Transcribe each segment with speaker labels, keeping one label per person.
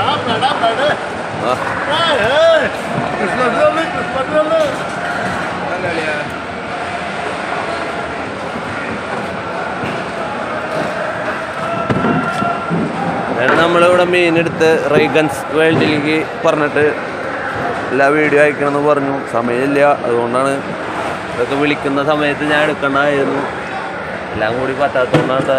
Speaker 1: നമ്മളിവിടെ മീനെടുത്ത് റൈഗൻസ് വേൾഡിലേക്ക് പറഞ്ഞിട്ട് എല്ലാ വീഡിയോ അയക്കണമെന്ന് പറഞ്ഞു. സമയമില്ല, അതുകൊണ്ടാണ് ഇതൊക്കെ വിളിക്കുന്ന സമയത്ത് ഞാൻ എടുക്കണമായിരുന്നു. എല്ലാം കൂടി പറ്റാത്തതുകൊണ്ടാണ്.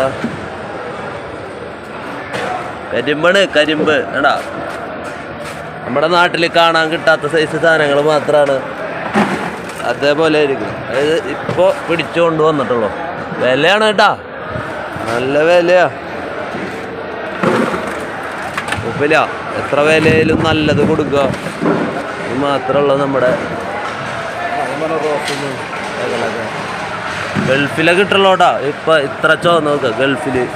Speaker 1: കരിമ്പാണ്, കരിമ്പ് എടാ. നമ്മുടെ നാട്ടിൽ കാണാൻ കിട്ടാത്ത സൈസ് സാധനങ്ങൾ മാത്രമാണ് അതേപോലെ ആയിരിക്കും. അതായത് ഇപ്പോൾ പിടിച്ചുകൊണ്ട് വന്നിട്ടുള്ളൂ. വിലയാണ് കേട്ടാ, നല്ല വിലയാ. ഉപ്പില്ല, എത്ര വിലയിലും നല്ലത് കൊടുക്കുക. ഇത് മാത്രമുള്ള നമ്മുടെ ഗൾഫിലെ കിട്ടുള്ളൂട്ടാ. ഇപ്പം ഇത്ര ചോന്ന് നോക്കുക ഗൾഫിൽ.